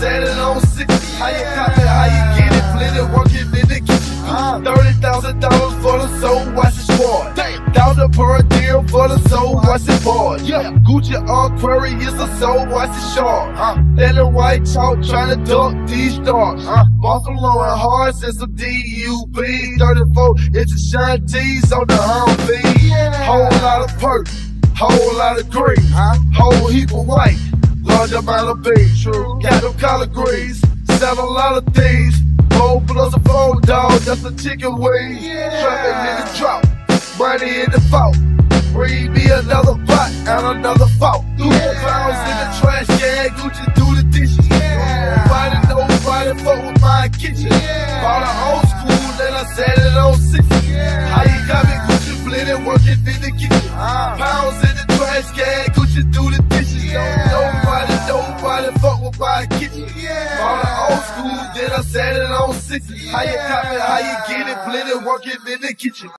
set it on 60. How you cop it, how you get it, blended, working in the kitchen. $30,000 for the soul washing squad. $1,000 per deal for the soul washing board. Gucci Aquarius, a soul washing shark. And the white chalk trying to duck these stars. Buffalo and hearts and some DUB. 34 inches shine T's on the Humvee. Whole lot of perk, whole lot of green, whole heap of white, large amount of beans. Got them collard greens, sell a lot of things. 4 plus a 4 dog, that's a chicken wing. Trapping in the drop, money in the vault. Bring me another pot and another fault. 2 pounds in the trash can, Gucci do the dishes. Nobody fuck with my kitchen. Bought an old school, then I set it on 60. How you got me Gucci blended, working in the kitchen. Pounds in the trash can, Gucci do the dishes. Nobody fuck with my kitchen. Bought an old school, then I set it on 60. How you got me, how you get it blended, working in the kitchen.